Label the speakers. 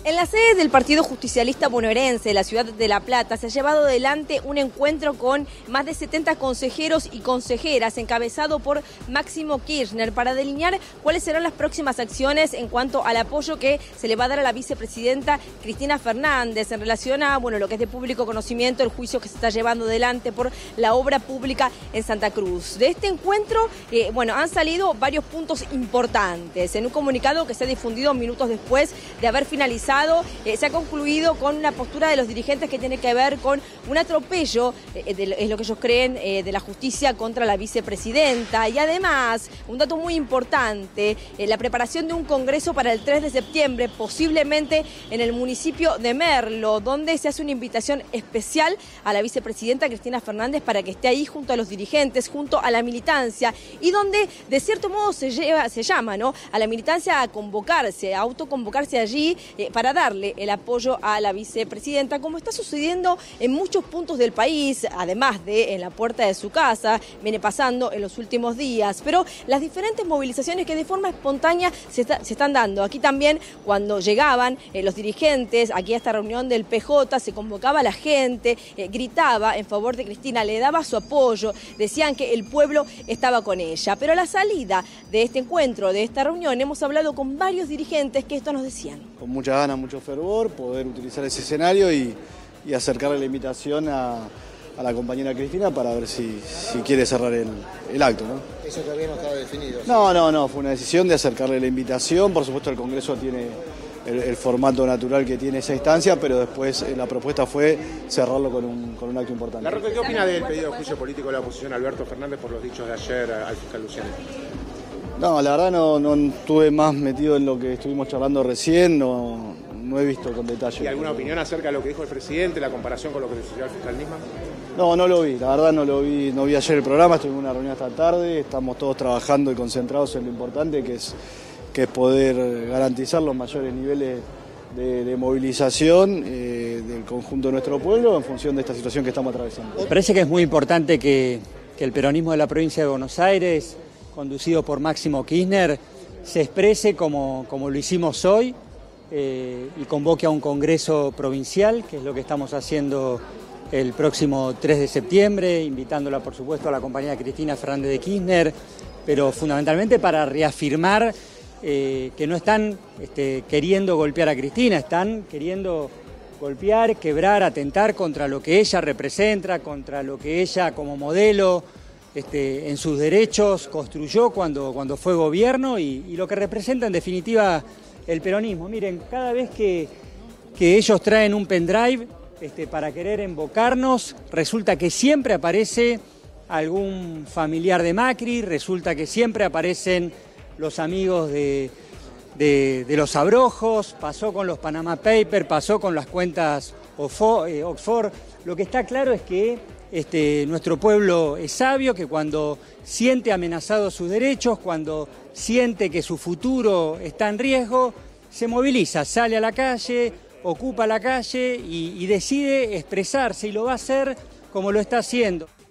Speaker 1: En la sede del Partido Justicialista Bonaerense de la ciudad de La Plata se ha llevado adelante un encuentro con más de 70 consejeros y consejeras encabezado por Máximo Kirchner para delinear cuáles serán las próximas acciones en cuanto al apoyo que se le va a dar a la vicepresidenta Cristina Fernández en relación a lo que es de público conocimiento, el juicio que se está llevando adelante por la obra pública en Santa Cruz. De este encuentro han salido varios puntos importantes. En un comunicado que se ha difundido minutos después de haber finalizado, se ha concluido con una postura de los dirigentes que tiene que ver con un atropello, es lo que ellos creen, de la justicia contra la vicepresidenta. Y además, un dato muy importante, la preparación de un congreso para el 3 de septiembre, posiblemente en el municipio de Merlo, donde se hace una invitación especial a la vicepresidenta Cristina Fernández para que esté ahí junto a los dirigentes, junto a la militancia, y donde de cierto modo se llama, ¿no?, a la militancia a convocarse, a autoconvocarse allí para darle el apoyo a la vicepresidenta, como está sucediendo en muchos puntos del país, además de en la puerta de su casa, viene pasando en los últimos días. Pero las diferentes movilizaciones que de forma espontánea se están dando. Aquí también, cuando llegaban los dirigentes, aquí a esta reunión del PJ, se convocaba a la gente, gritaba en favor de Cristina, le daba su apoyo, decían que el pueblo estaba con ella. Pero a la salida de este encuentro, de esta reunión, hemos hablado con varios dirigentes que esto nos decían.
Speaker 2: Con mucha ganas, mucho fervor, poder utilizar ese escenario y acercarle la invitación a la compañera Cristina para ver si quiere cerrar el acto, ¿no?
Speaker 3: Eso todavía no estaba definido. ¿Sí?
Speaker 2: No, fue una decisión de acercarle la invitación. Por supuesto el Congreso tiene el formato natural que tiene esa instancia, pero después la propuesta fue cerrarlo con un acto importante.
Speaker 3: Larroque, ¿qué opina del pedido de juicio político de la oposición Alberto Fernández por los dichos de ayer al fiscal Luciani?
Speaker 2: No, la verdad no estuve más metido en lo que estuvimos charlando recién, no he visto con detalle.
Speaker 3: ¿Y alguna opinión acerca de lo que dijo el presidente, la comparación con lo que decidió el fiscal Nisman?
Speaker 2: No lo vi, la verdad no vi ayer el programa, estuve en una reunión esta tarde, estamos todos trabajando y concentrados en lo importante que es poder garantizar los mayores niveles de movilización del conjunto de nuestro pueblo en función de esta situación que estamos atravesando.
Speaker 4: Me parece que es muy importante que el peronismo de la provincia de Buenos Aires, conducido por Máximo Kirchner, se exprese como lo hicimos hoy y convoque a un congreso provincial, que es lo que estamos haciendo el próximo 3 de septiembre, invitándola por supuesto a la compañera Cristina Fernández de Kirchner, pero fundamentalmente para reafirmar que no están queriendo golpear a Cristina, están queriendo golpear, quebrar, atentar contra lo que ella representa, contra lo que ella como modelo en sus derechos construyó cuando fue gobierno y lo que representa en definitiva el peronismo. Miren, cada vez que ellos traen un pendrive para querer invocarnos, resulta que siempre aparece algún familiar de Macri, resulta que siempre aparecen los amigos de los Abrojos, pasó con los Panama Papers, pasó con las cuentas Oxford. Lo que está claro es que nuestro pueblo es sabio, que cuando siente amenazados sus derechos, cuando siente que su futuro está en riesgo, se moviliza, sale a la calle, ocupa la calle y decide expresarse, y lo va a hacer como lo está haciendo.